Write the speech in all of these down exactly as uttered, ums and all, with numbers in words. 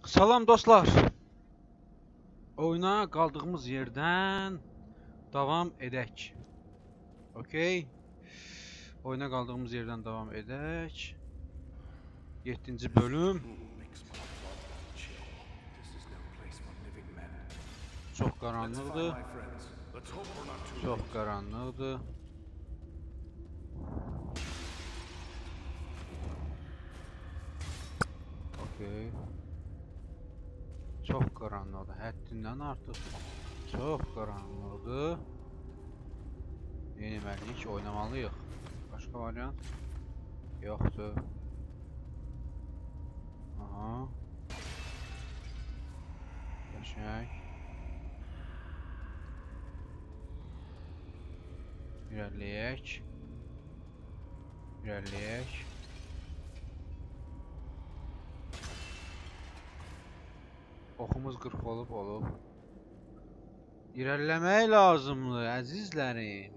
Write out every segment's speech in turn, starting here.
Salam dostlar. Oyuna qaldığımız yerdən davam edək. Okay. Oyuna qaldığımız yerdən davam edək. yeddinci bölüm. Çox qaranlıqdır. Çox qaranlıqdır. Okay. Çox qaranlıqdır. Həddindən artıq çox qaranlıqdır. Yenilməliyik, oynamalıyıq. Başqa variant yoxdur. Aha. Qəşəng. İrəliyək. İrəliyək. Oxumuz qırx olub olub. İrəliləmək lazımdır, əzizlərim.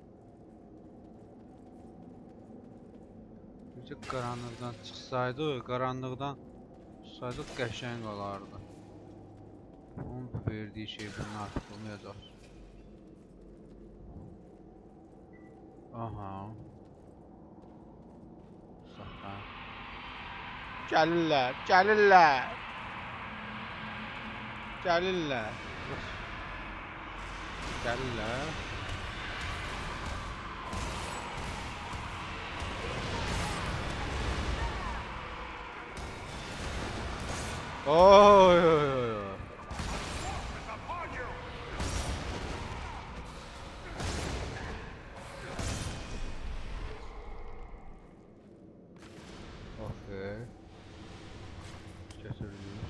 Bircə qaranlıqdan çıxsaydı, qaranlıqdan çıxsaydı qəşəng olardı. Onun verdiyi şey bunun artıq olmayacaq. Aha. Saxta. Gəlirlər, gəlirlər. Gəlirlər. Gəlirlər. Oy oy oy. Okay. Götürülür.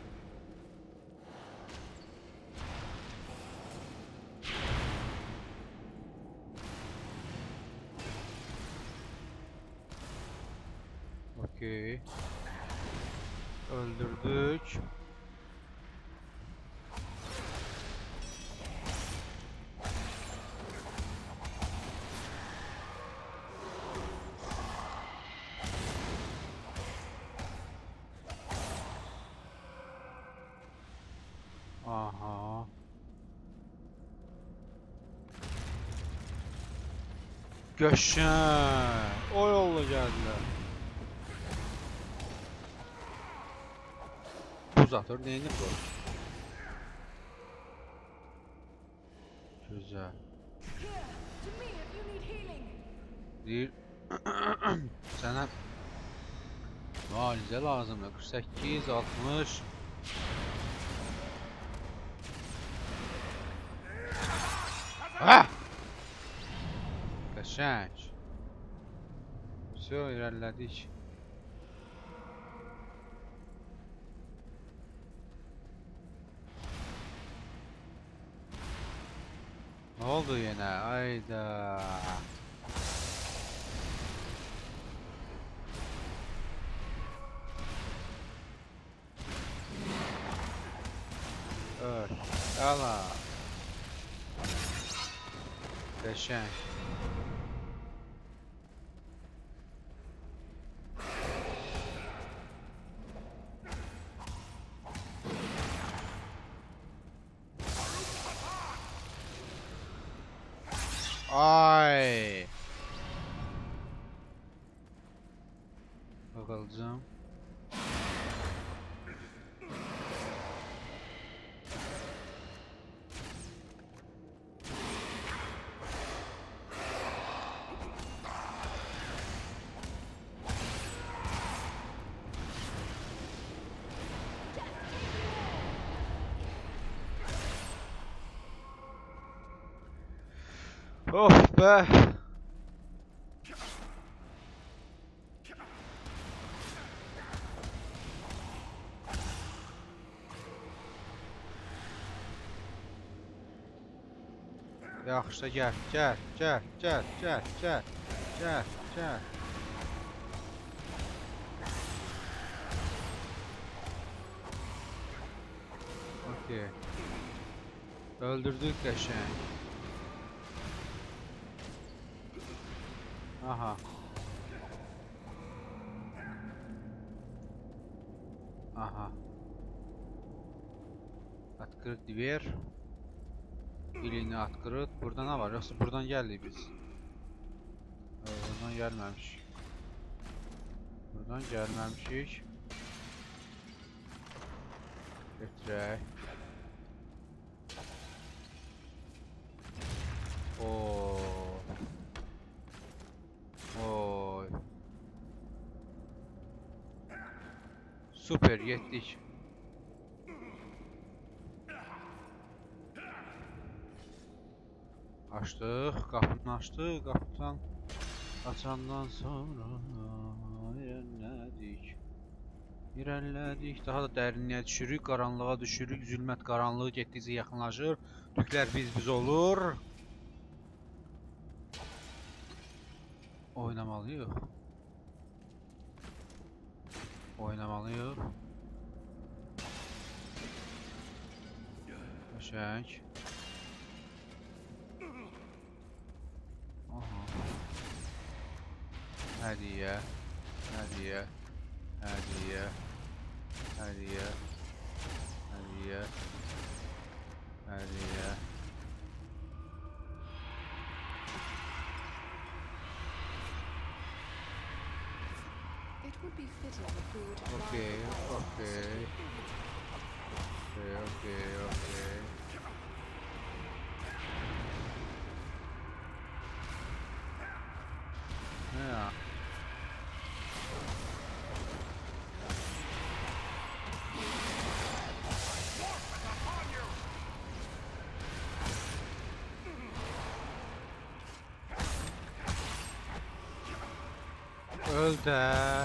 Okay. Öldürdük. Aha. Qəşəng. O yolla gəldilər. Buzatör neyini bu? Güzel. Deyir. Sənə müalicə lazımdır. qırx səkkiz, altmış. Ha! Qəşəng. Все, irəlilədik. Ne oldu yine? Ayda. Öl. Ala. Qəşəng. Ay. Bakalım. Of be. Yaxşı, gəl, gəl, gəl, gəl, gəl, gəl, gəl, gəl. Okay. Öldürdük qəşəng. Aha. Aha. Открыть dверь. Или не открыт. Burada ne var? Yoksa buradan geldik biz. Ee, buradan gelmemiş. Buradan gelmemişik. Götürək. Oo. Oy. Süper yetdik. Açdıq, qapını açdıq, qapıdan açandan sonra irəlilədik. İrəlilədik, daha da dərinliyə düşürük, qaranlığa düşürük, zülmət qaranlığı getdikcə yaxınlaşır, tüklər biz-biz olur. Oynamalıyıq. Oynamalıyıq. Qəşəng. Aha. Hediye, hediye, hediye, hediye, hediye, hediye. It would be fitting if we were to Okay, ride the okay, okay, okay, okay. Yeah. Öldü.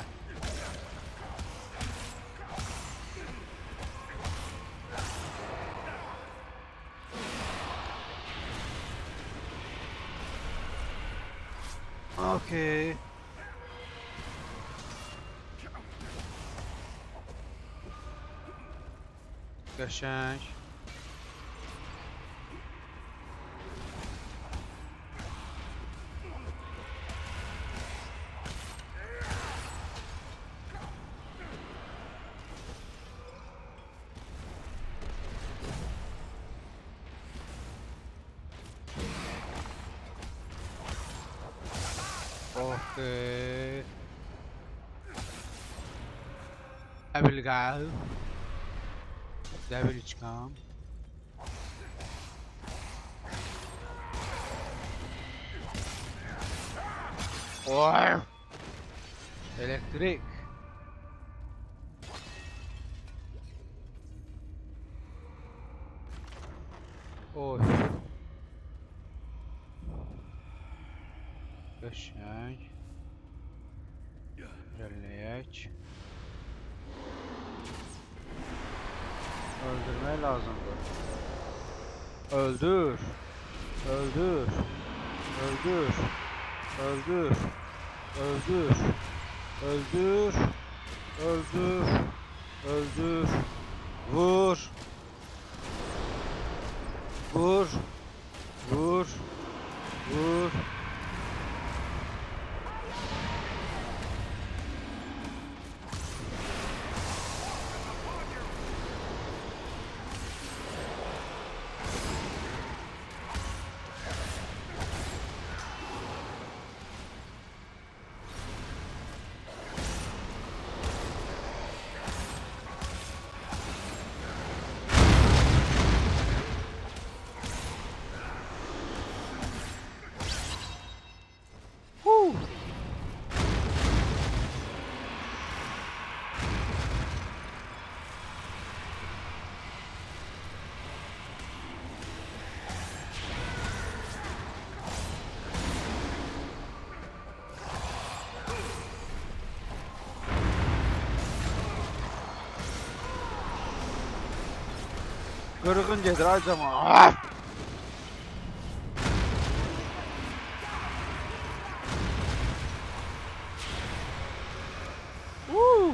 Okay. Qəşəng. Okay. Abilgal. Devil çıkan. Oy. Elektrik. Oy. Qəşəng. İlerleyək. Öldürmək lazımdır. Öldür. Öldür. Öldür. Öldür. Öldür. Öldür. Öldür. Öldür. Vur. Vur. Vur. Vur. Kırgın gedir acaba. Woo!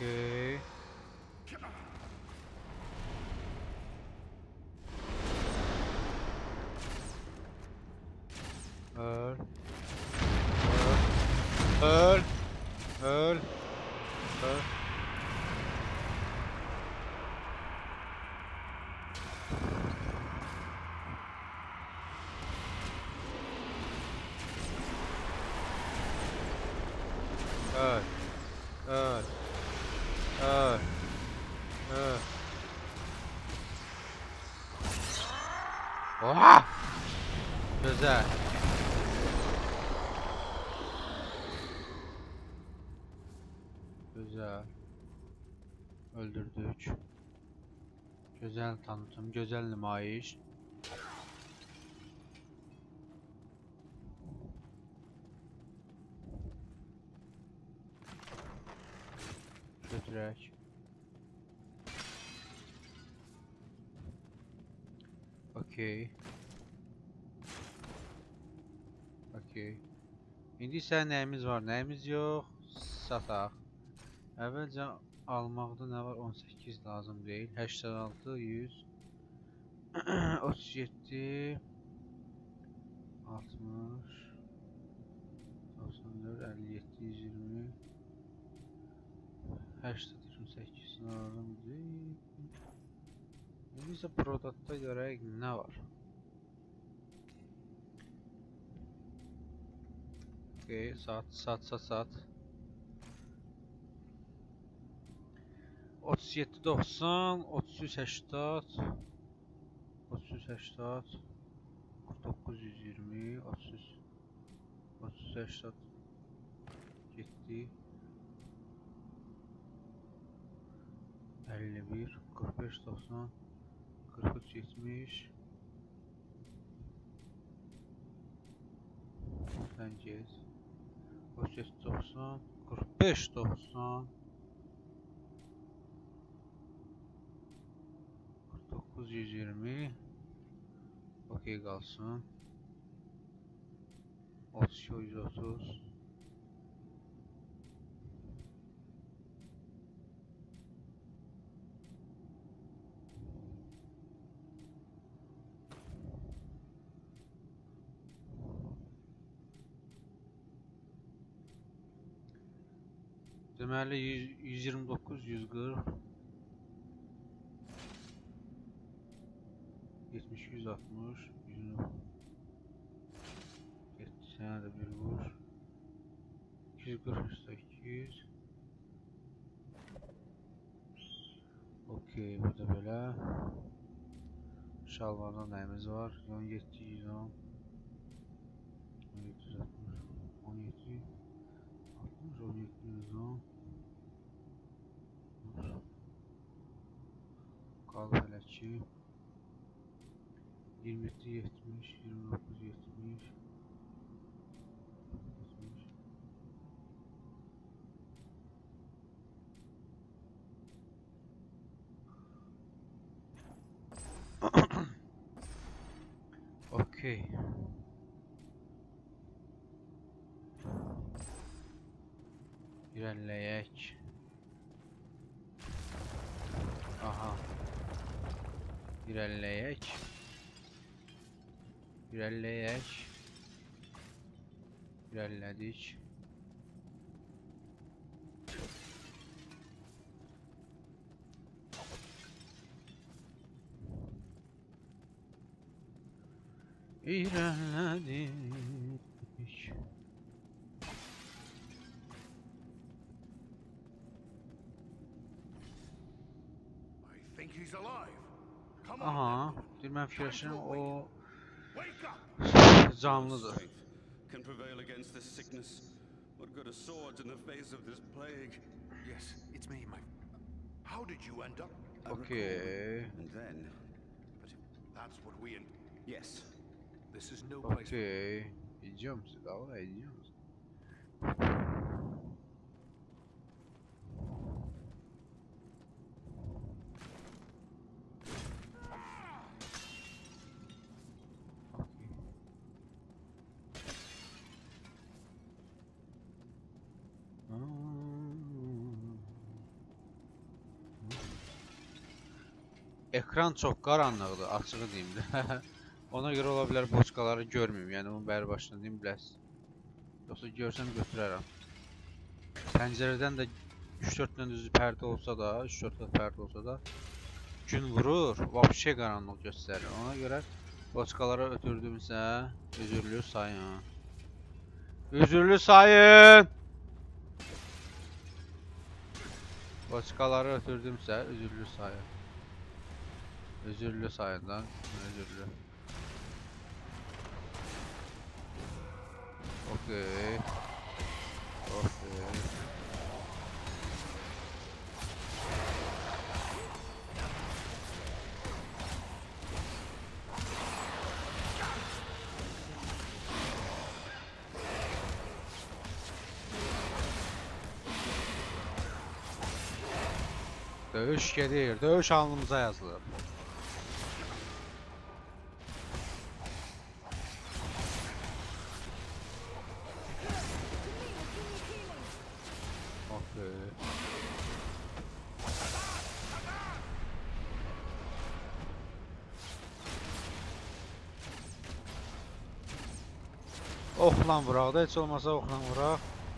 Okey. Öl. Öl. Öl. Öl. Öl. Öl. Öl. Öl. Öl. Oha! Güzel. Güzel. Öldürdük. Güzel tanıtım, güzel nümayiş. Götürək. Okey. Okey. İndi isə nəyimiz var, nəyimiz yox? Sataq. Əvvəlcə almaqda nə var? on səkkiz lazım deyil. səksən altı, yüz, otuz yeddi, altmış, doxsan dörd, əlli yeddi, yüz iyirmi, səksən səkkiz lazım deyil. İndi isə produktda görək nə var. Okey, sat, sat, sat, sat. otuz yeddi doxsan, otuz üç səksən, otuz üç səksən, qırx doqquz yüz iyirmi, otuz üç, otuz səksən, getdi. əlli bir, qırx beş doxsan, qırx üç yetmiş. Sən gez. otuz yeddi doxsan, qırx beş doxsan, qırx doqquz yüz iyirmi. Okey qalsın. otuz iki yüz otuz. Deməli yüz iyirmi doqquz, yüz qırx, yetmiş, yüz altmış, getdi sənə də bir vur. iki yüz qırx, səkkiz. Okey, burada belə. Şalvarda nəyimiz var? on yeddi, yüz on, on yeddi, yüz altmış, on yeddi, altmış, on yeddi, yüz on. Qalıb elə ki iyirmi yeddi, yetmiş, iyirmi doqquz, yetmiş, yetmiş. Okey. İrəliyək. Aha. İrəliyək. İrəliyək. İrəlilədik. İrəlilədik. Aha, bir mən fikirləşirəm o canlıdır. Can prevail against this sickness. What good are swords in the face of this plague? Yes, it's me, my... How did you end up? Okay. And then, But that's what we... In... yes. This is no place... Okay. İdiyor musun? Dalga ediyor musun? ekran çox qaranlıqdır, açığı deyim də. Ona görə ola bilər boçkaları görməyim. Yəni bunu bəri başdan deyim bilərsiniz. Yoxsa görsəm götürərəm. Pəncərədən də üç dörd dənə düzü pərdə olsa da, üç dörd dənə pərdə olsa da gün vurur, vəbşə qaranlıq göstərir. Ona görə boçkalara ötürdümsə, üzürlü sayın. Üzürlü sayın! Boçkaları ötürdümsə, üzürlü sayın. Üzürlü sayından, üzürlü. Okey. Okey. Dövüş gedir, dövüş alnımıza yazılır. Oxlan vuraq da, heç olmasa oxlan vuraq.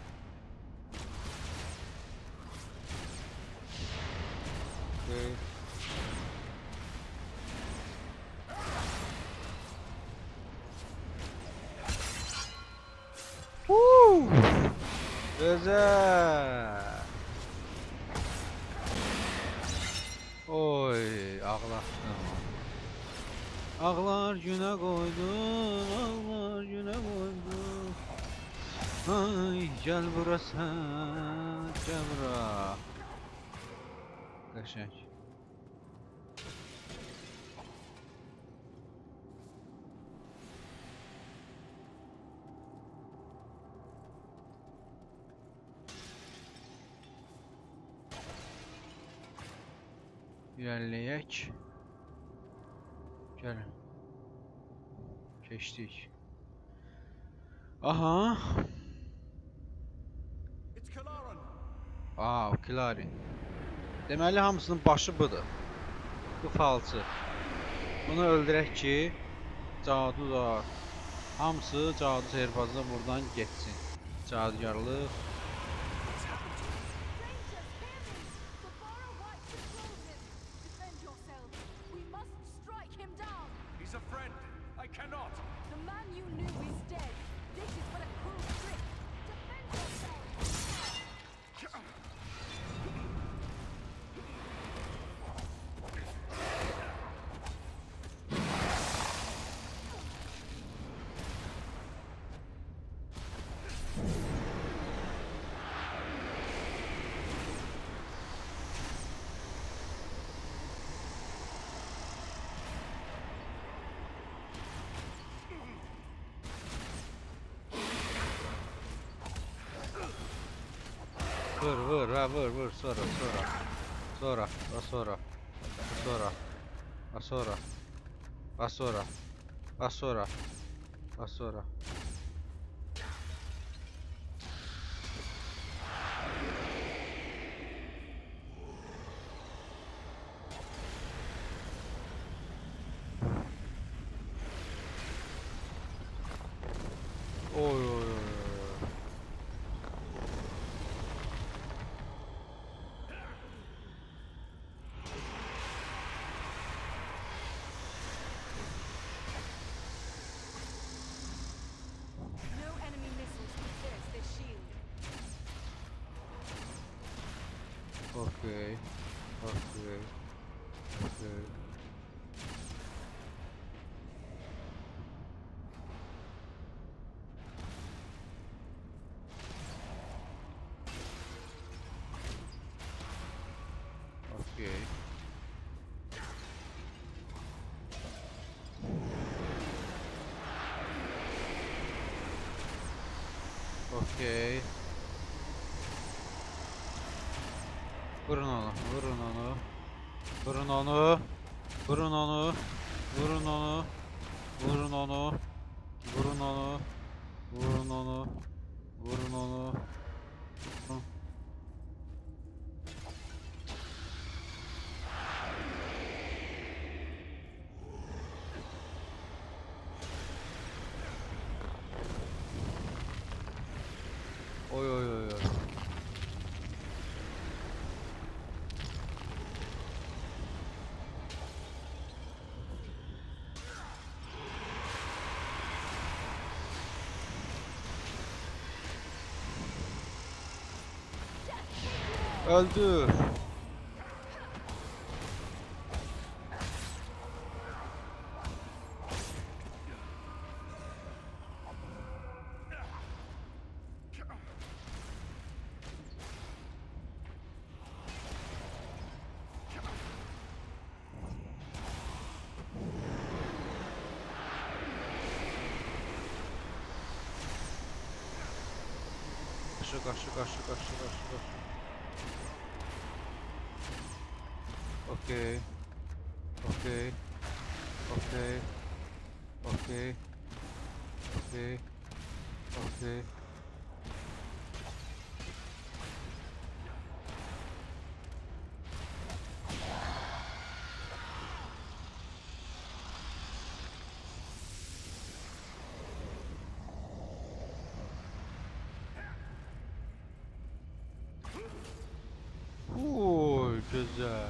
Okay. Woo! Güzel. Oy, ağlattım. Ağlar günə qoydun, ağlar günə qoydun. Ay, gəl bura sən, gəl bura. Qəşəng. İlerleyək. Gəlin. Keçdik. Aha. Aa, Kilarin. Deməli hamısının başı budur. Bu falçı. Bunu öldürək ki, cadu da hamısı cadu sehirbazla buradan getsin. Cadugarlıq. Vur vur ha vur vur sonra sonra sonra a sonra a sonra a sonra a sonra a sonra a sonra oy oy oy. Okay, okay, okay. Okay. Okay. Vurun onu, vurun onu. Vurun onu. Vurun onu. Vurun onu. Vurun onu. Vurun onu. Vurun onu. Vurun onu. Öldür. Kaşı, kaşı, kaşı, kaşı, kaşı, kaşı. Okey. Okey. Okey. Okey. Okey. Okey. Oy, güzel.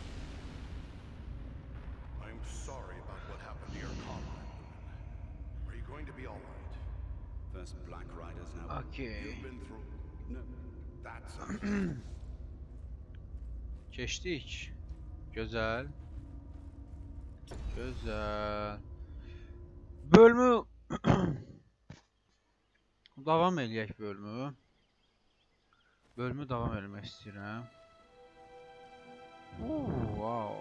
I'm sorry about what happened to your comrade, Lumen. Are you going to be all right? First Black Riders now. Okey. You've been through. No. That's okay. Keçdik. Gözəl. Gözəl. Bölümü davam eləyək bölümü. Bölümü davam eləmək istəyirəm. Oo, wow.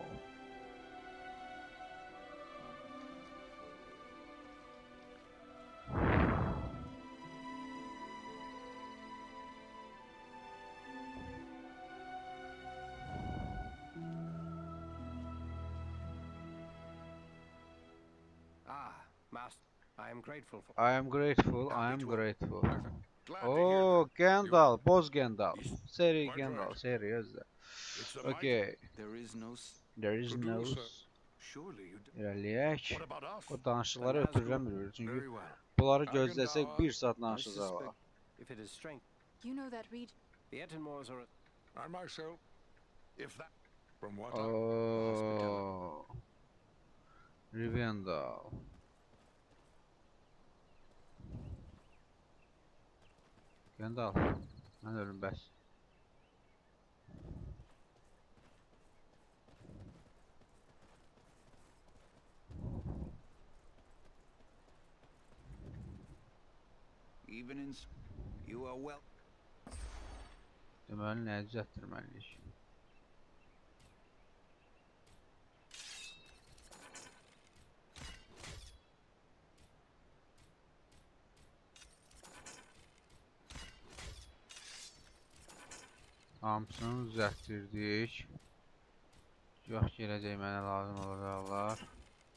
Ah, Master, I am grateful for. I am grateful, I am grateful. Glad to hear Oo, that. Gandalf, boz Gandalf. Seri Right, Gandalf, right. seri özlə. It's a might- Okay, There is no. s- there is no... Producer. Surely you. d- İrəliyək. What about us? O danışıqları Then as ötürülən good. bilir. Çünki Very well. bunları Gandalf, gözləsək bir saat I danışacaqlar. suspect If it is strength, You know that reed? the Etenmores are. I myself. If that. From what I. Oo. Rivendell. Gandalf. Mən ölüm bəs. even in. s- You are well. Deməli nəyi düzəltdirməliyik? Hamısını düzəltdirdik. Yox, gələcək mənə lazım olacaqlar.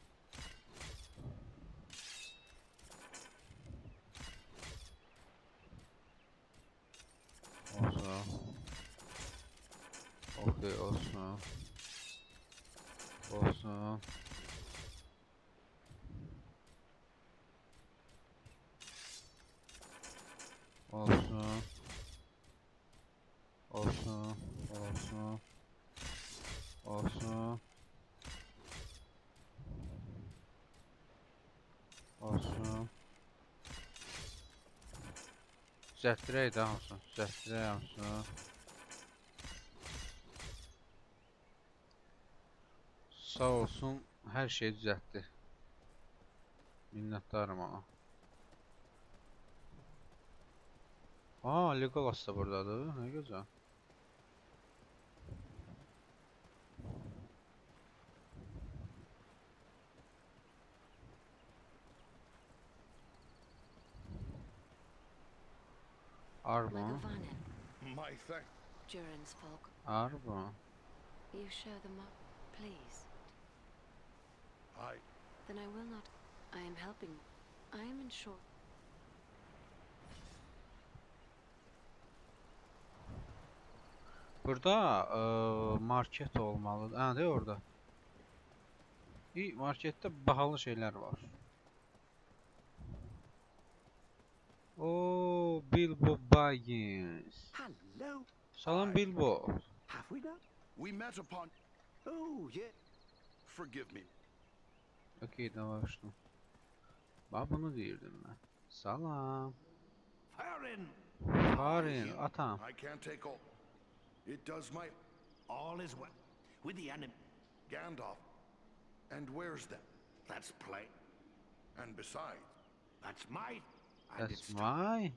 Olsun. Okey, olsun. Olsun. Olsun. Olsun. Olsun. Olsun. Olsun. Düzəltdirək də hamısını. Düzəltdirək hamısını. Sağ olsun, hər şeyi düzəltdi. Minnətdarım ona. Aa, Legolas da buradadır. Nə gözəl. Arba. Legovanin, My thank. Durin's folk. Arba. You show them up, please. I. Then I will not. I am helping. I am in short. Burada eee, market olmalı. Ha, de orada. İyi, markette bahalı şeyler var. Oo, Bilbo Baggins. Hello. Salam Bilbo. Have we not? We met upon. Oh, yeah. Forgive me. Okey, davranıştım. Bak bunu deyirdim ben. Salam. Farin. Farin, atam. I can't take all. It does my... All is well. With the enemy. Gandalf. And where's that? That's plain. And besides, That's my... And That's it's my.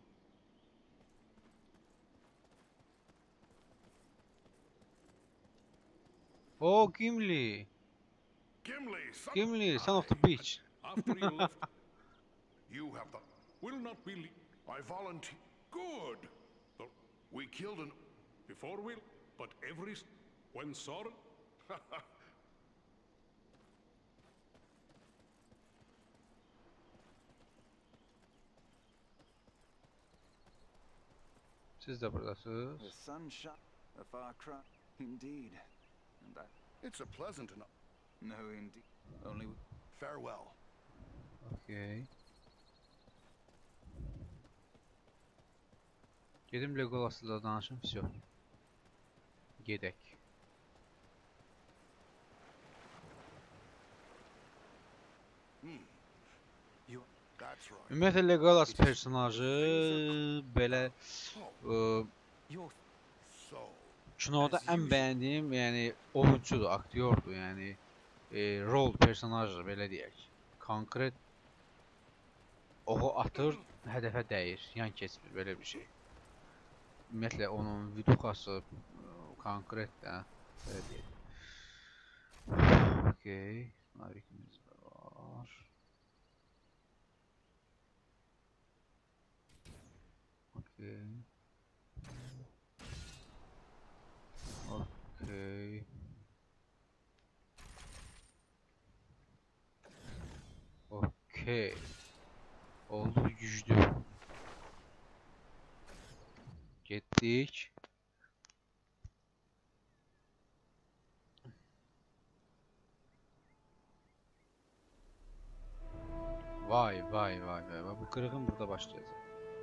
Oh, Gimli. Gimli, son... Gimli, son of the beach. After you left, you have the... Will not be... le- I volunteer... Good! The- we killed an... Before we... But every... s- When Sauron... Siz de buradasınız. The sunshine, a far cry, indeed. And that, It's a pleasant enough... no, indeed. Only Farewell. Okey. Gedim Legolas'la da danışım, всё. Gedək. you. That's right. Ümumiyyətlə Legolas personajı belə ə, Your So... kinoda As ən usual. bəyəndiyim, yəni oyunçudur, aktyordur, yəni e, rol personajdır belə deyək. Konkret oxu atır, hədəfə dəyir, yan keçmir belə bir şey. Ümumiyyətlə onun videosu konkret də belə deyək. Okey, narikimiz var. Okey. Okey. Okey. Oldu güçlü. Getdik. Vay vay vay vay. Bu kırığın burada başlayacak.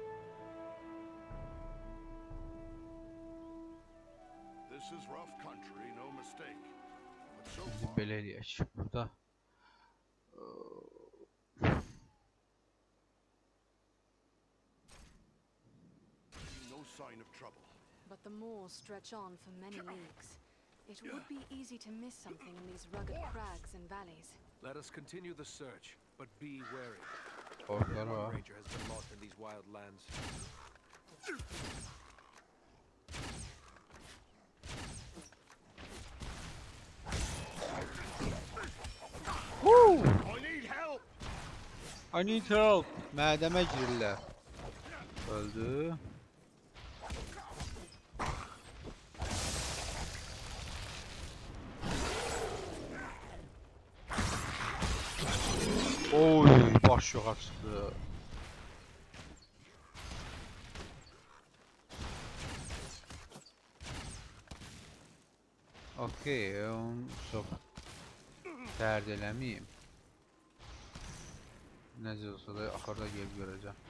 This is rough country, no mistake. But so Şimdi far... belə eləyək. Burada No sign of trouble. But the moors stretch on for many leagues. It would be easy to miss something in these rugged crags and valleys. Let us continue the search, but be wary. orkları One var. ranger has been lost in these wild lands. I need help! I need help. Mədəmə girirlər. Öldü. Oy, baş yoxa çıxdı. Okey, onu çox dərd eləməyim. Necə olsa da axırda gəlib görəcəm.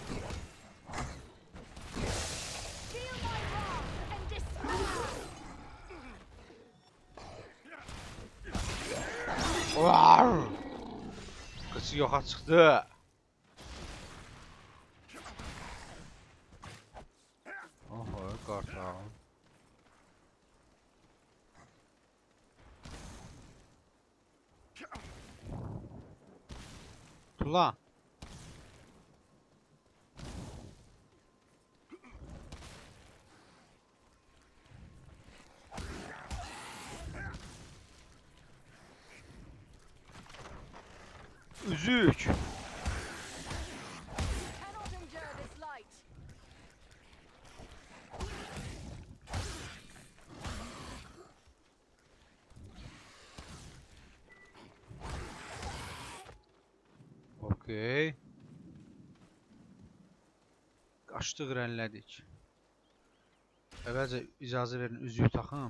Feel my wrath and despair! Var! Qıçı yoxa çıxdı. Oho, qartal. Tula. Üzük. Cannot endure this light. Okey. Qaçdıq, rənlədik. Əvvəlcə icazə verin, üzüyü taxım.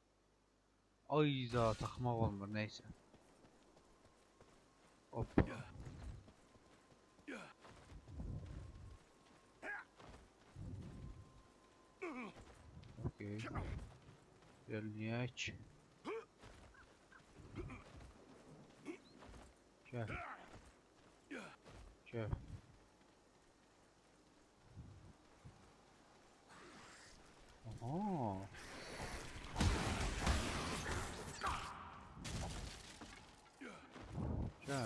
Ayda, taxmaq olmur, neysə. Hoppa. Okey. Gəlməyək. Gəl. Gəl. Aha. Güzel.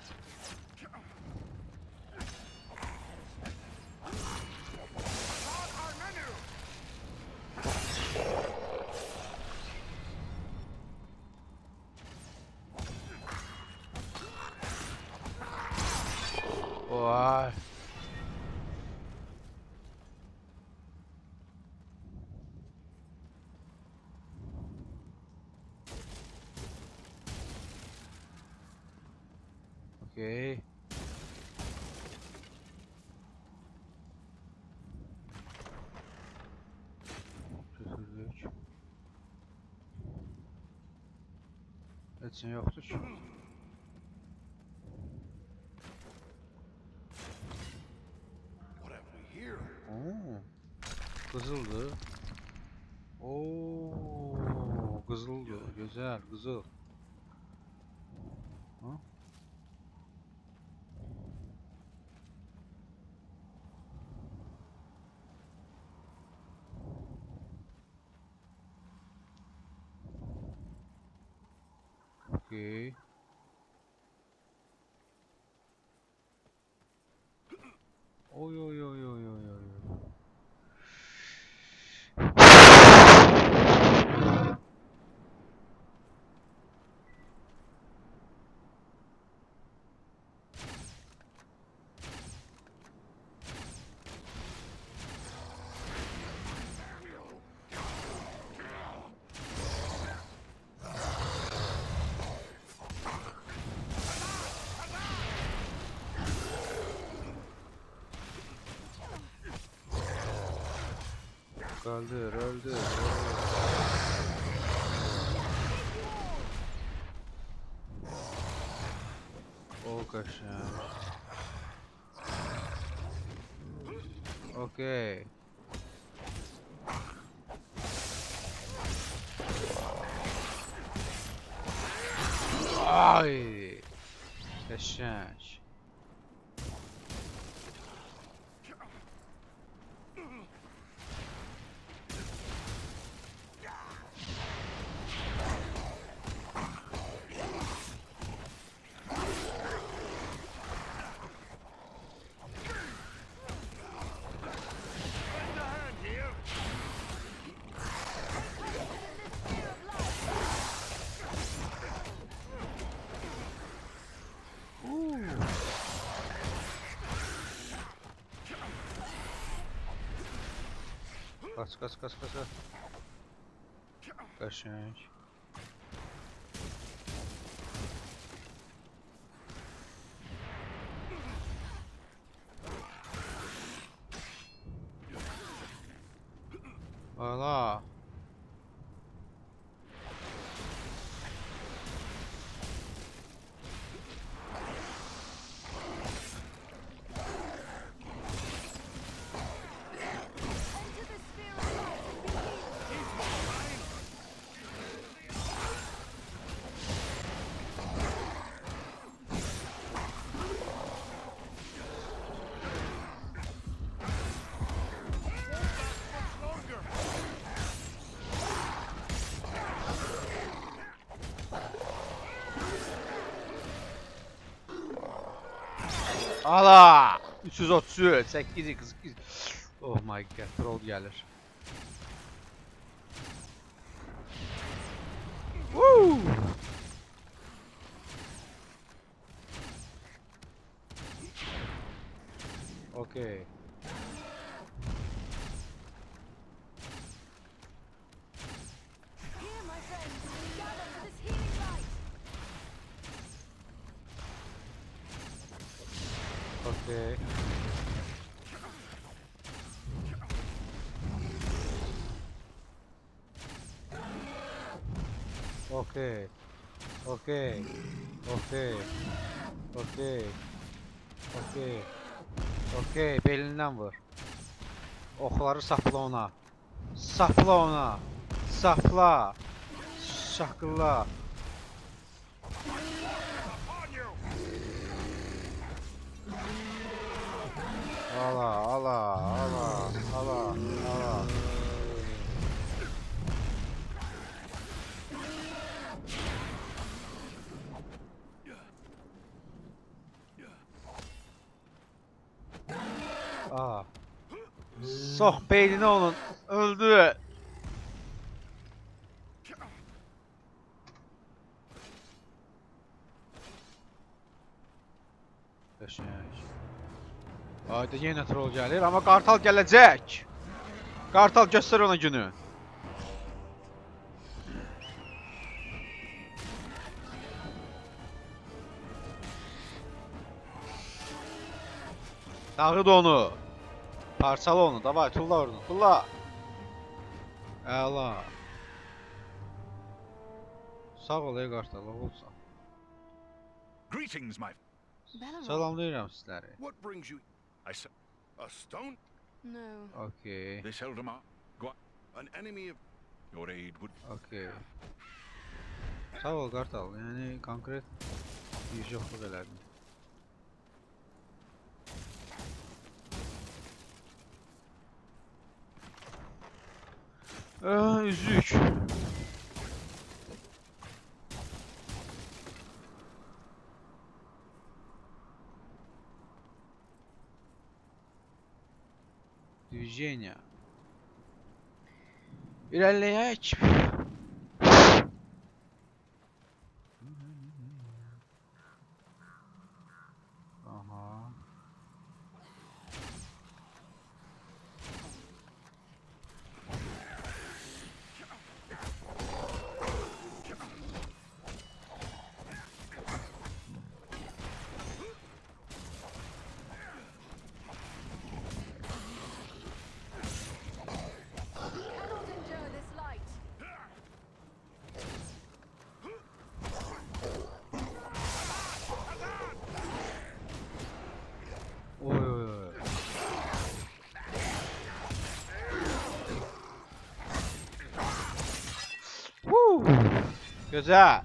Vay. Okey. Götürdük. Heç nə yoxdur ki. What have we here? Oo. Qızıldı. Oo, qızıldı. Gözəl, qızıl. Ha? Okey. Oy oy oy oy oy oy. Öldür, öldür, öldür. O kaşın. Okey. Ay. Kaşın. Kaç kaç kaç kaç kaç. Kaşınç. Valla. Ala! üç yüz otuz üç, səkkiz x. Oh my god, troll gəlir. Woo! Okay. Here, my friends, gather for this healing rite. Okay. Okay. Okay. Okay. Okay. Okay. Okay, belindən vur. Oxları sapla ona. Sapla ona. Sapla. Şakılla. Ala, ala, ala, ala, ala. Aa. Sok beynini onun. Öldü. Qəşəng. Hayda yenə troll gəlir, amma qartal gələcək. Qartal göstər ona günü. Dağıd onu. Parçala onu. Davay tulla onu. Tulla. Əla. Sağ ol ey qartal, olsa. Greetings, my. Bellarine? Salamlayıram sizləri. What brings you? I said, a stone. No. Okay. They seldom are. Go. An enemy of your aid would. Okay. Sağ ol qartal. Yəni konkret bir yoxluq elədin. Aa, üzük. Движение. İlerleyek. Aha. Cannot endure this light. Oy oy oy. Woo! Güzel.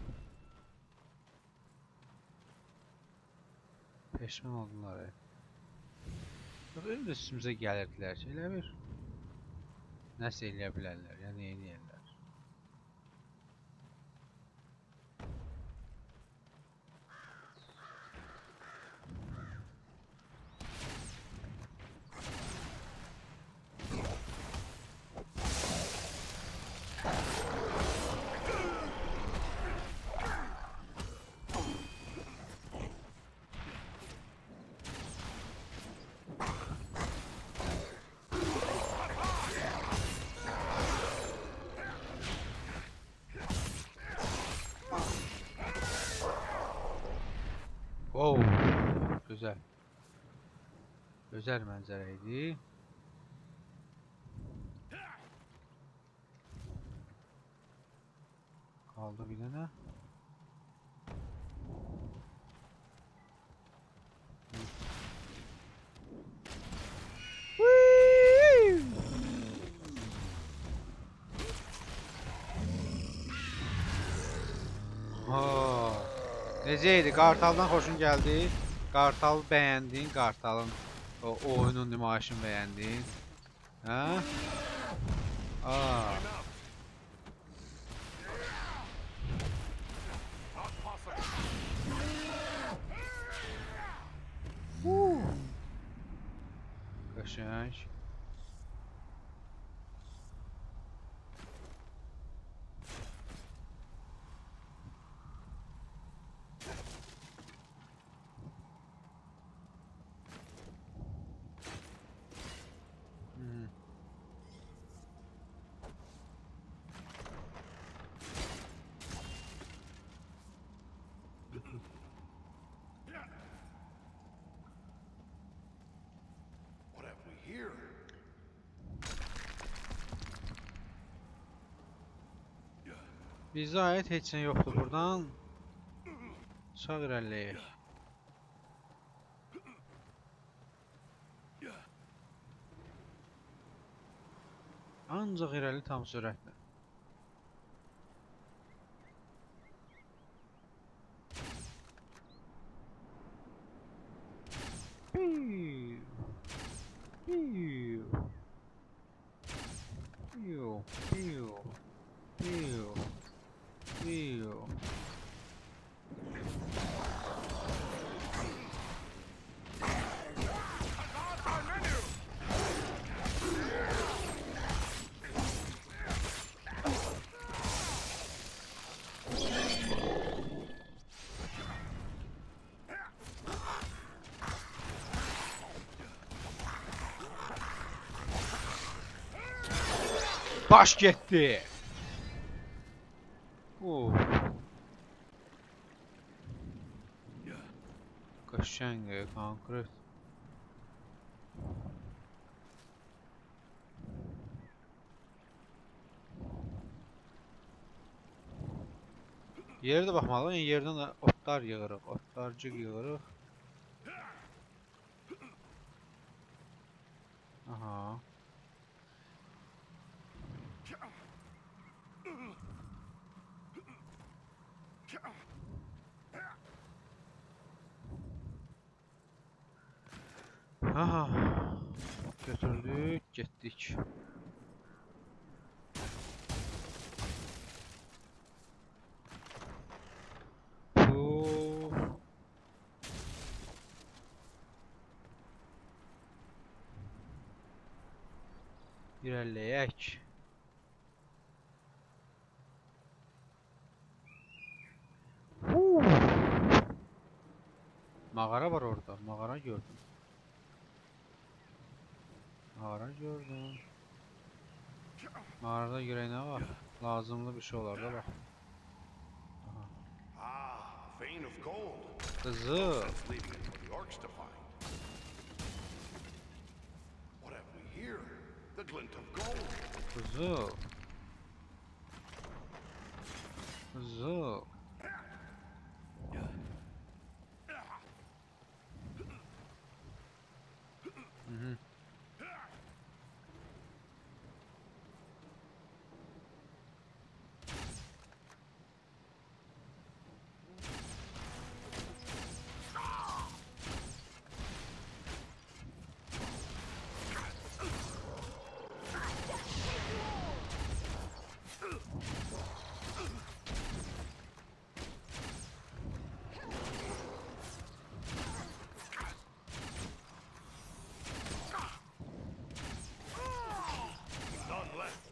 Peşman oldular. ya. Yox, öyle üstümüzə gəlirdilər. Elə bir nəsə eləyə bilərlər, ya nə eləyərlər. Wow, güzel. Güzel mənzərəydi. Qaldı bir dənə. Ha. Necəydi? Qartaldan xoşun gəldi? Qartal bəyəndin? Qartalın o oyunun nümayişini bəyəndin? Hə? Aa. Qəşəng. Hmm. What have we here? Bizə aid heç nə yoxdur buradan. Sağ irəliləyək. Ancaq irəli tam sürətlə. Piu. Piu. Piu. Piu. Piu. Piu. Baş getdi. Uf. Qəşəng, konkret. Yerdə baxmalı, yerdən də otlar yığırıq, otlarcıq yığırıq. Aha. Aha. Götürdük, getdik. Bu İlerləyək. Mağara var orada. Mağara gördüm. Mağara gördüm. Mağarada görək nə var? Lazımlı bir şey olar da bax. Ah, vein of gold. Qızıl. Sense leaving it for the orcs to find. What have we here? The glint of gold. Qızıl. Qızıl. Mhm. None left.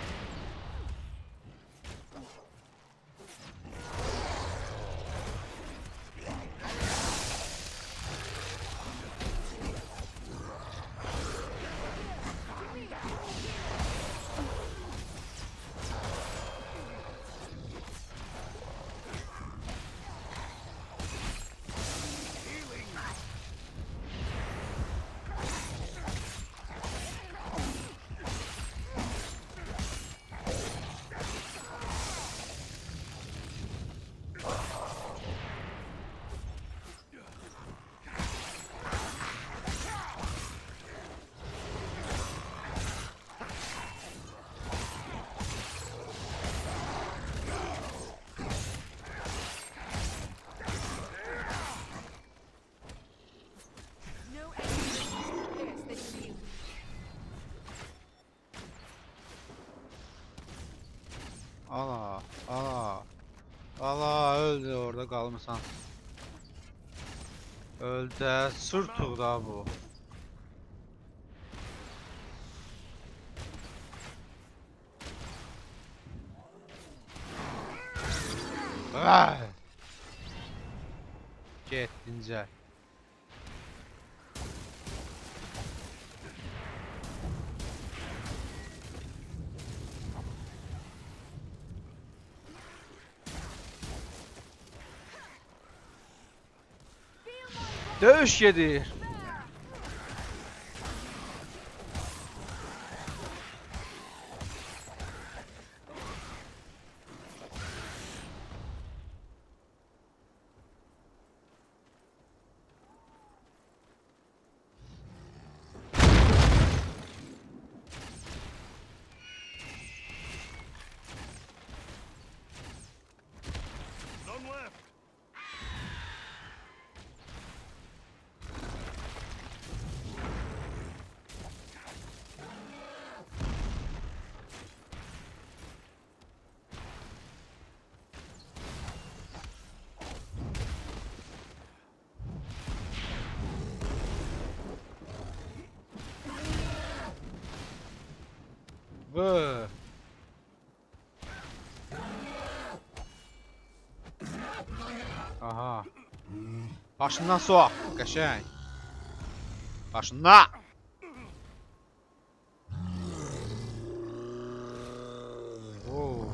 No enemy can pierce this shield. Ala, ala. Ala öldü orada qalmısan. Öldü, sırtıq da bu. Ay! Get dincəl. Döyüş gedir. None left. Vı. Aha. Başından soğuk. Qəşəng. Başından. Oo.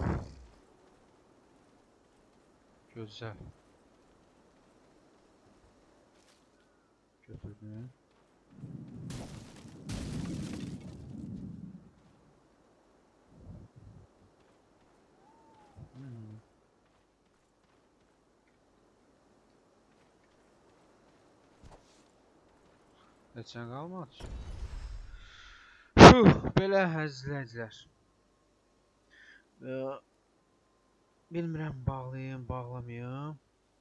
Güzel. Götürdüm. Hmm. Geçen qalmadı. Puh, belə həzlədilər. Ee, bilmirəm bağlayayım, bağlamayım.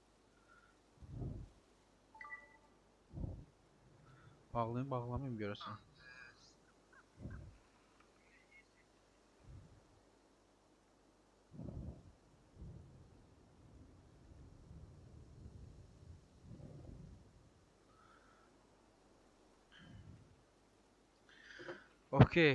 Bağlayayım, bağlamayayım görəsən. Okey.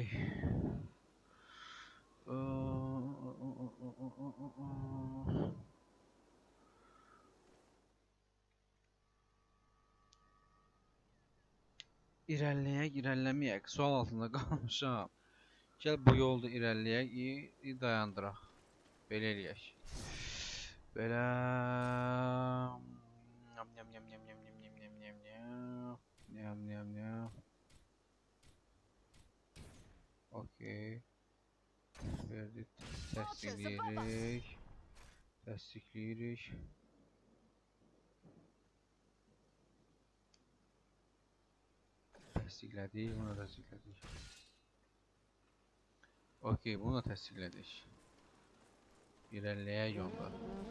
İrəliyək, irəliləməyək. Sual altında qalmışam. Gəl bu yolda irəliyək, i dayandıraq. Belə eləyək. Belə Yam yam yam yam yam yam yam yam yam yam. Yam yam yam. Okey. Verdik. Təsdiqləyirik. Təsdiqləyirik. Təsdiqlədik, bunu da təsdiqlədik. Okey, bunu da təsdiqlədik. İrəliyək onda.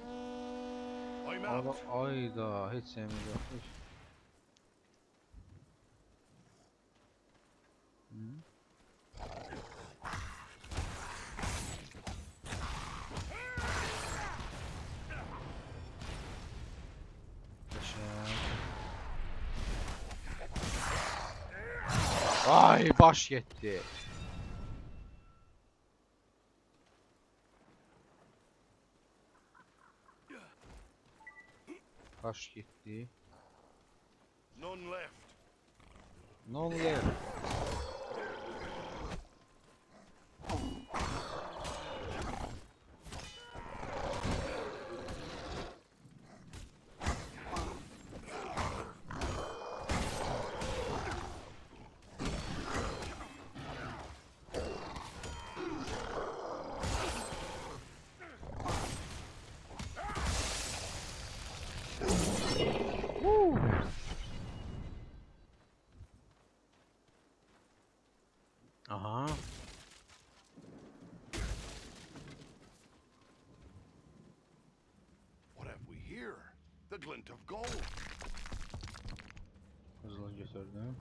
Ama ayda heç şeyimiz yoxdur. Hmm. Ay baş yetti. Baş gitti. None left. None left. Aha. What have we here? The glint of gold. Hızlı götürdüm.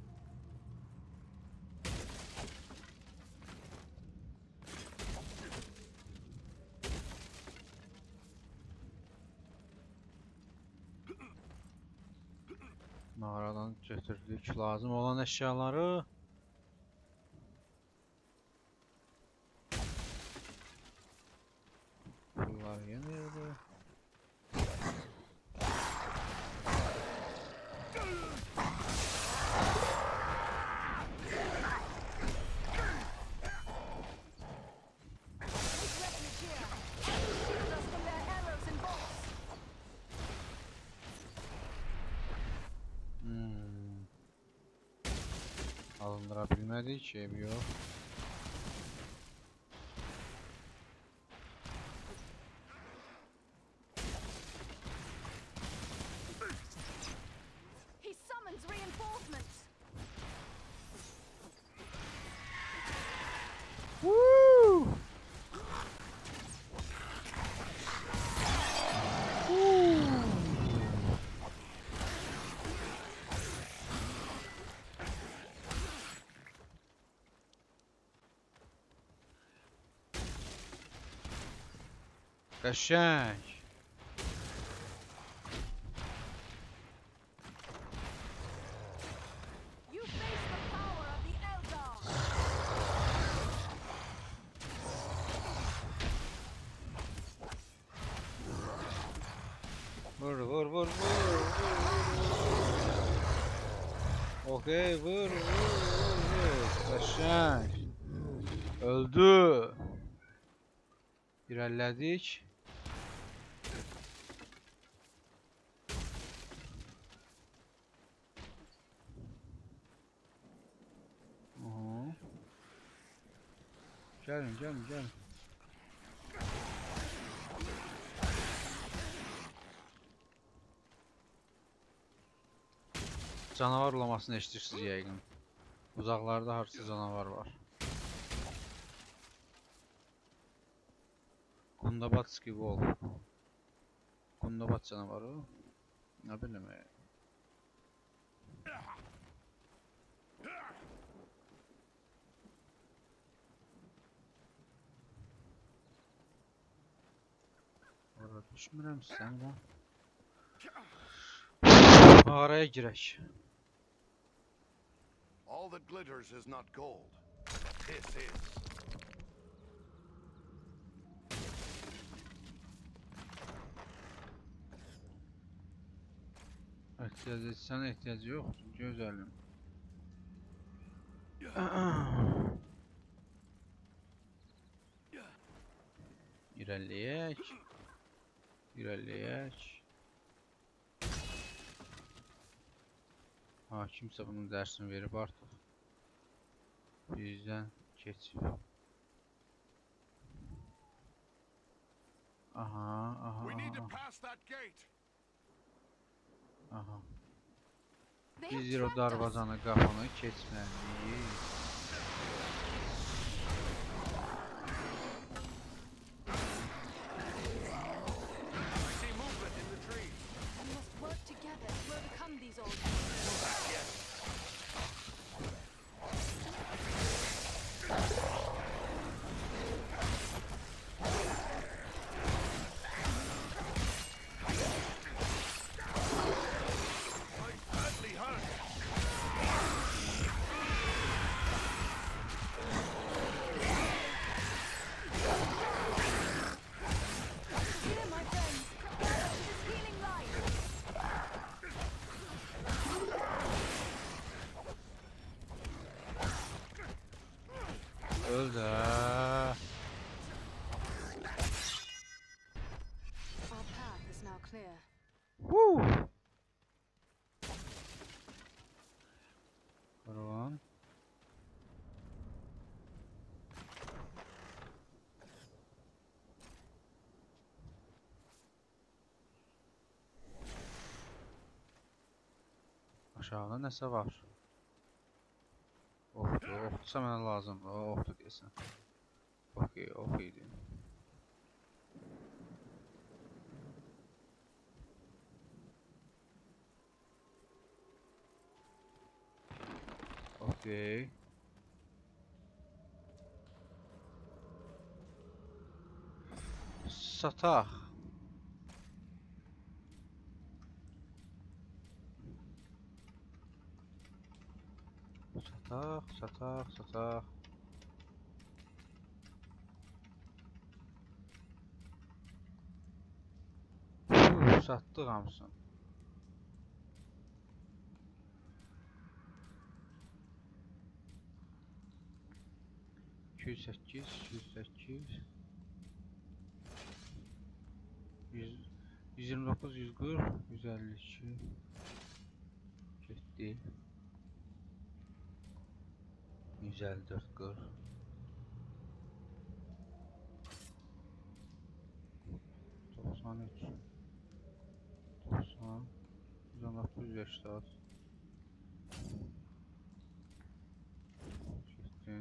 Mağaradan götürdük lazım olan eşyaları. Bunlar yanıyordu. Hmm. Alındırabilmədik ki, yox. Woo! Qəşəng. Vur vur vur vur. Okey vur vur vur. Qəşəng. Öldü. İrəlilədik. Aha. Gəlin, gəlin, gəlin. Canavar ulamasını eşitirsiniz yəqin. Uzaqlarda harca canavar var. Kundabatski Wolf. Kundabat canavarı. Nə biləm. Orada düşmürəm sən də. Mağaraya girək. All that glitters is not gold. This is. Ehtiyac etsən ehtiyacı yoxdur, gözəlim. İrəliyək. İrəliyək. Ha, kimsə bunun dərsini verib artıq. Bizdən keçib. Aha, aha, We need to aha. pass that gate. Aha. They Biz have o trapped us. darvazanı qapını keçməliyik. I see movement in the trees. We must work together to overcome these old. Badly hurt. Here, my friends. Follow this healing light. Öldü. Our path is now clear. Woo! Karavan. Aşağıda nəsə var. Oxdu, oxdursa mənə lazımdır. O, oxdu deyəsən. Okey, ox idi. Okey. Sataq. Sataq, sataq, sataq. Uf, satdıq hamısını. iki yüz səkkiz, iki yüz səkkiz. yüz iyirmi doqquz, yüz qırx, yüz əlli iki. Getdi. yüz əlli dörd, qırx. doxsan üç. doxsan. yüz on doqquz, yüz səksən. Getdi.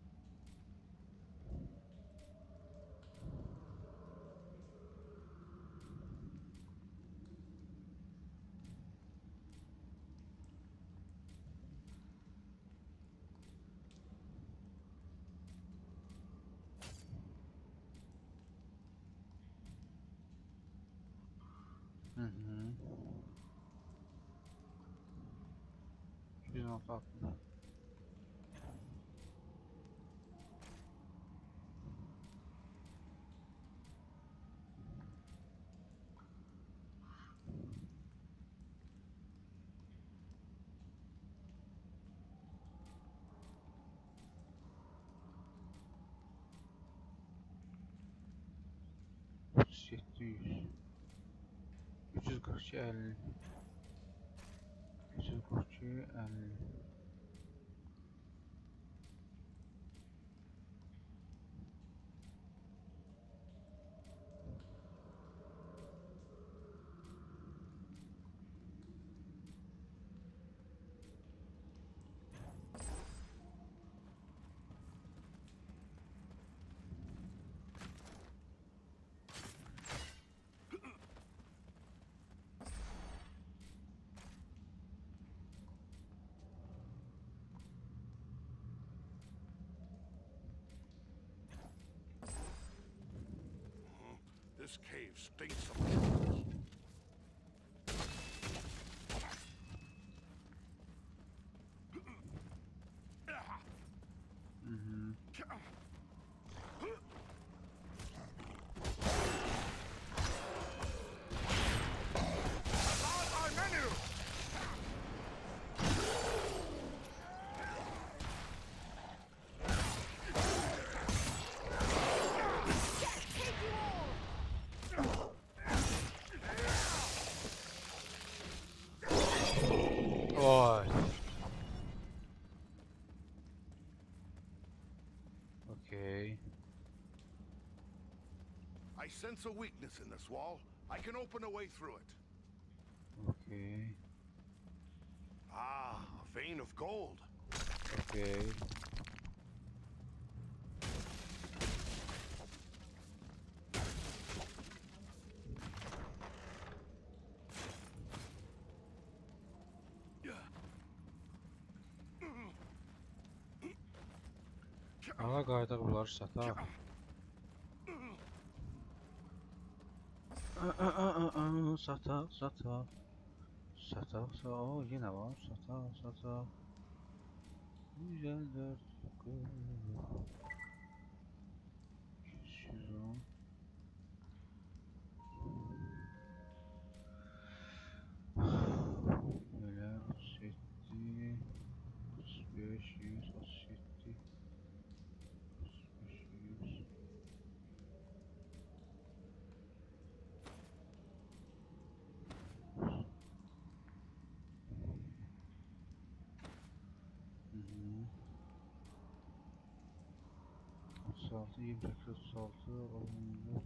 Hı hı. yüz on altı. yeddi yüz. üç yüz qırx iki, əlli. üç yüz qırx iki, əlli. This cave stinks of trouble. Mhm. Our menu! Vay. Okay. I sense a weakness in this wall. I can open a way through it. Okay. Ah, a vein of gold. Okay. Ağa qayıdaq bunları sataq. Sataq, sataq. Sataq, sataq. O, yenə var. Sataq, sataq. Güzel dört. iki yüz on. Böyle otuz yedi. otuz beş, yüz, otuz yedi. otuz beş, yüz. otuz altı, yirmi sekiz, otuz altı, on dört.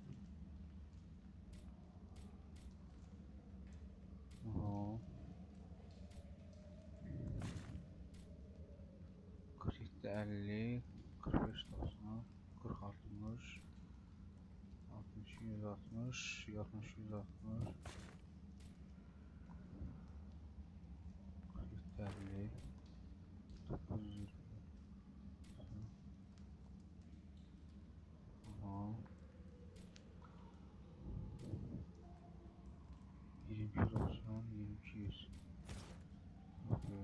Aha. qırx yeddi, əlli, qırx beş, doxsan, qırx altmış, altmış, yüz altmış, altmış, yüz altmış, qırx yeddi, əlli, doqquz yüz. Aha. yirmi iki, doksan, yirmi iki, yüz. Okay.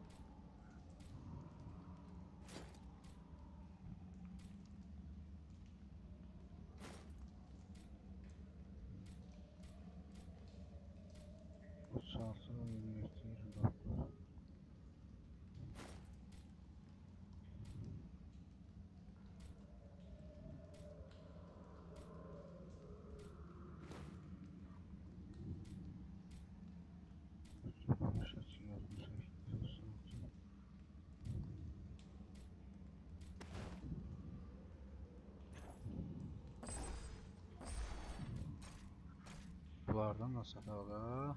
otuz altı, yirmi yedi, yirmi dokuz. altmış sekiz, altmış sekiz, doksan altı. Bunlardan da sataq da.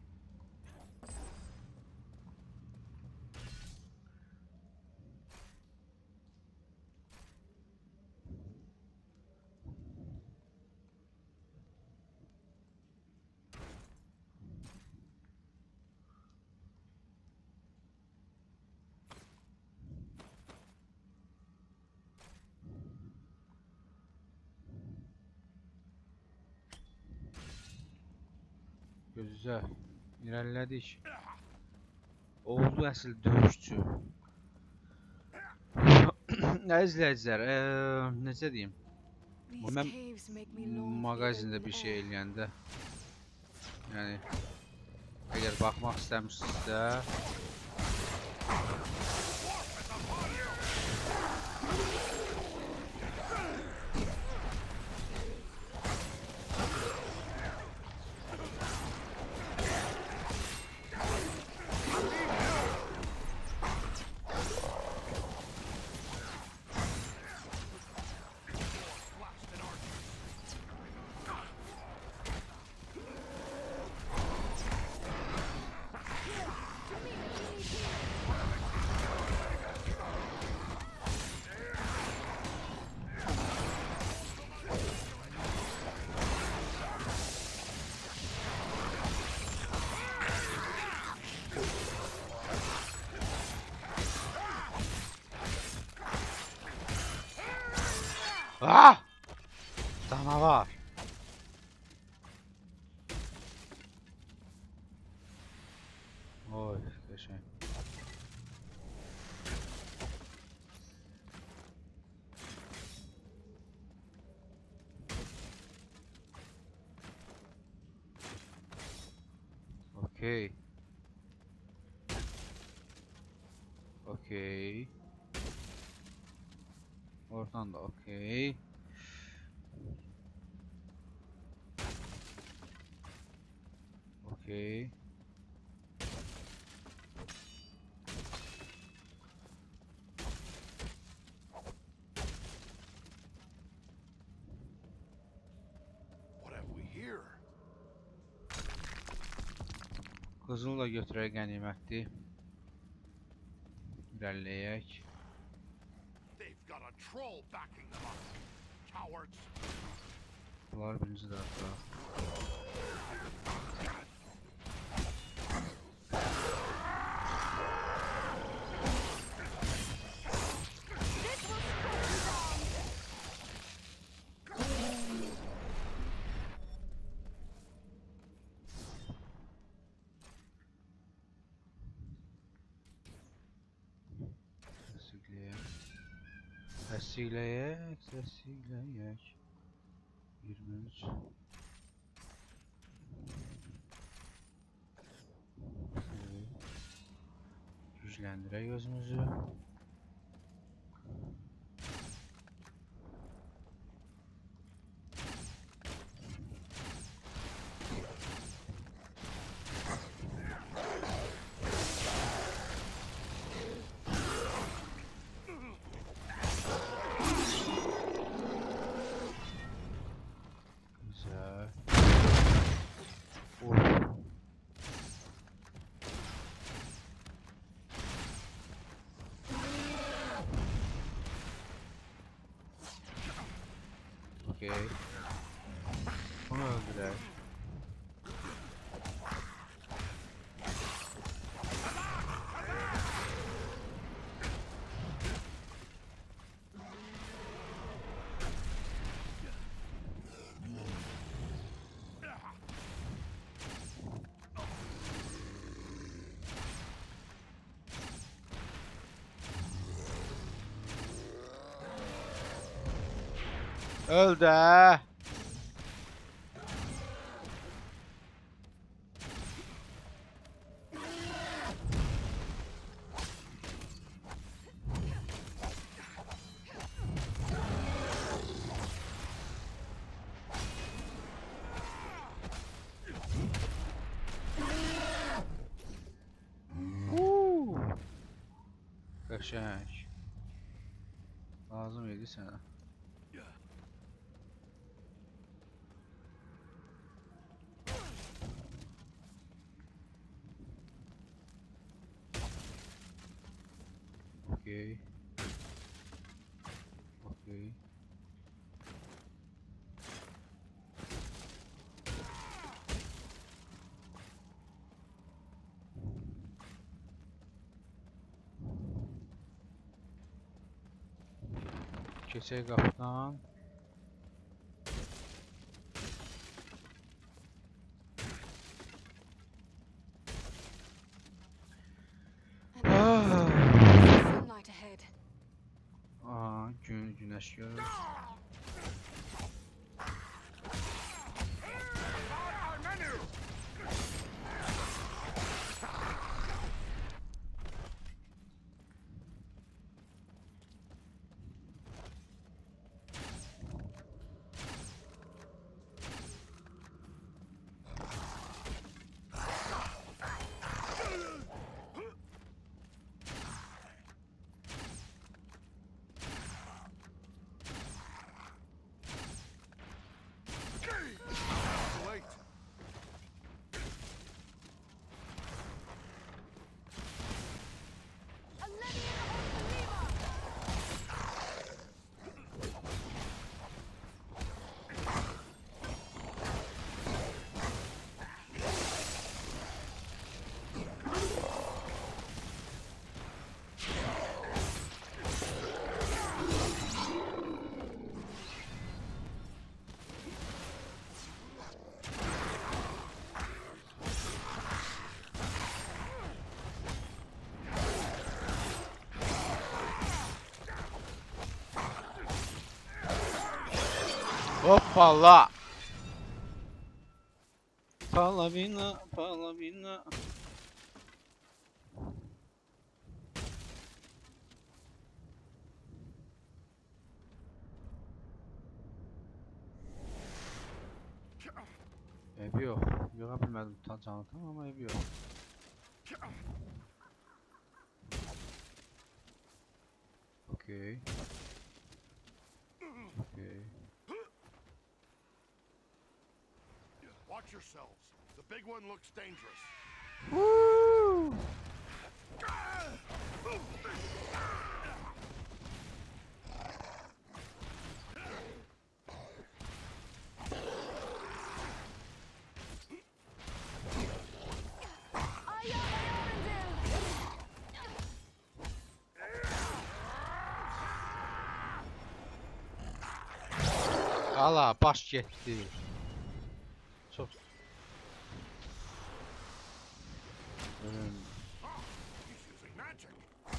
Güzel. İlerledik. Oldu əsl döyüşçü. Nə izləyicilər, ee, necə deyim? These Mən caves make me long for the mağazində open bir şey air. eləyəndə, yəni əgər baxmaq istəmişsinizsə, Ah! Canavar. Oy, qəşəng. Okay. Okay. Oradan da okay. Okay. What have we here? Qızılı da götürək qənimətdir. İlerləyək. They've got a troll backing them up. Cowards. Bunlar birinci dəfə. Təsdiqləyək, təsdiqləyək. iyirmi üç. Gücləndirək özümüzü. Güzel. Oy. Okey. Onu öldüler. Öldü. Ha. Uuu. Qəşəng. Lazım idi sənə. Okay. Okay. Keçək qapıdan. Sunlight ahead. Aa, gün güneş görür. Hoppala. Palavina, palavina. Ev yok. Yola bilmədim tutacağını tam ama ev yok. Okay. Okay. Watch yourselves. The big one looks dangerous. Woo! Ala baş getdi. Çok Hmm. He's using magic.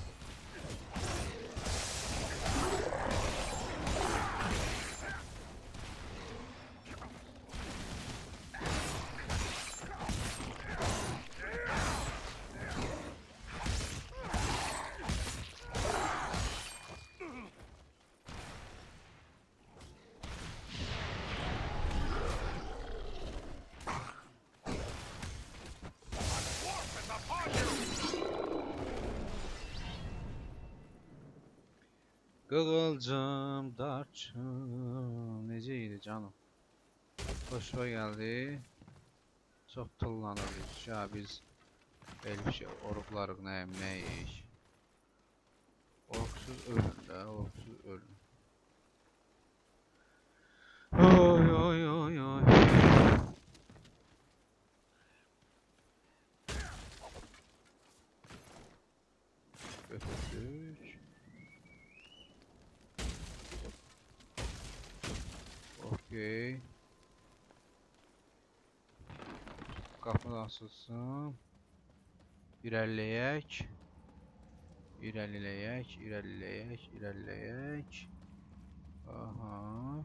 Kıvılcım darçın neceydi canım? Hoşuma geldi. Çok tullanırız. Ya biz belli bir şey oruklarıq nəyim nəyik. Oruksuz ölün də, oruksuz ölün. Oy oy oy oy. Götürdük. Okey. Qapı da açılsın. İrəliyək. İrəliyək, irəliyək, irəliyək. Aha.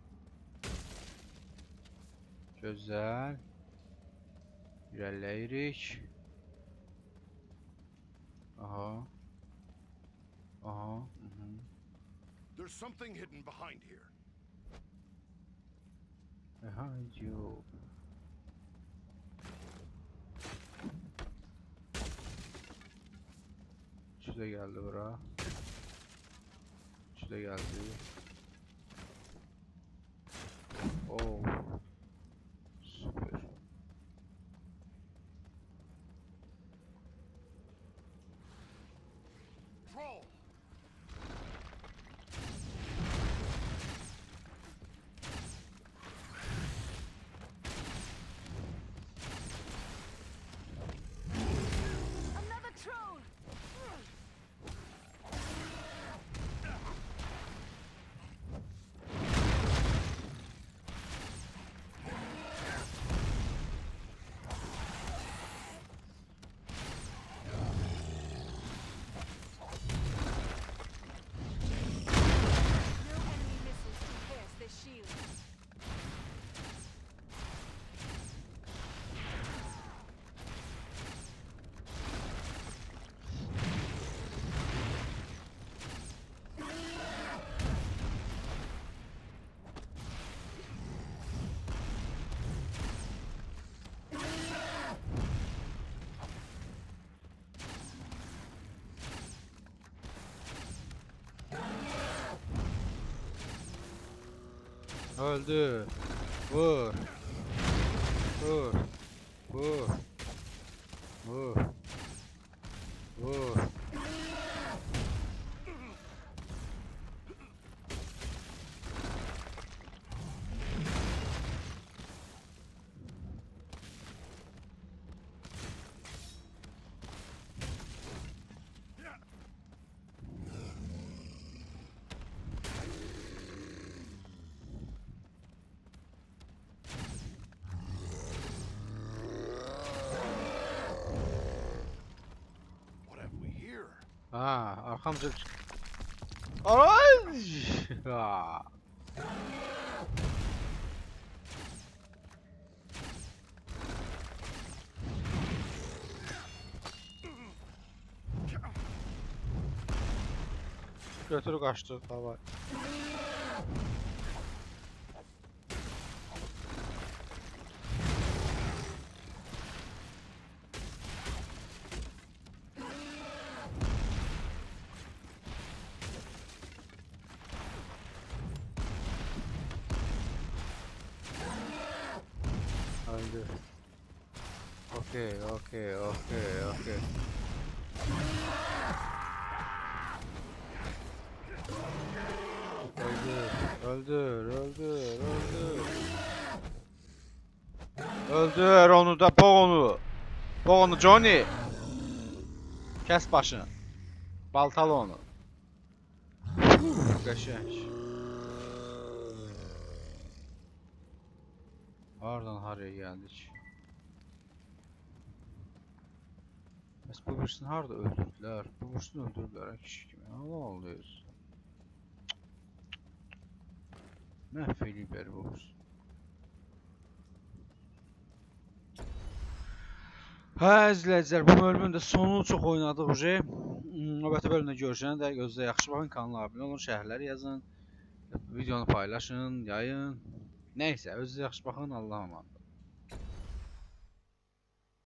Gözəl. İrəliyirik. Aha. Aha. Mhm. There's something hidden behind here. Behind you. Şu da geldi bura. Şu da geldi. Oh. Süper. Troll. Another troll! No enemy missiles can pierce their shields. Öldü. Vur. Vur. Vur. Vur. Vur. What have we here? Ha, arkamca çık. Ay! Ha. Götür qaçdı, davay. Öldü. Okey, okey, okey, okey. Öldür, öldür, öldür. Öldür onu da, boğ onu. Boğ onu Johnny. Kes başını. Baltalı onu. Qəşəng. Hardan haraya geldik? Bəs bu birisini harada öldürdülər? Bu birisini öldürdülər kişi kimi. Allah oluyor. Məhv eləyiblər bu birisi. Hə, izləyicilər, bu bölümün də sonunu çox oynadıq uje. Növbəti bölümdə görüşənə də gözlə yaxşı baxın, kanala abunə olun, şərhlər yazın, videonu paylaşın, yayın. Nəysə, özünüzə yaxşı baxın, Allah'a emanet.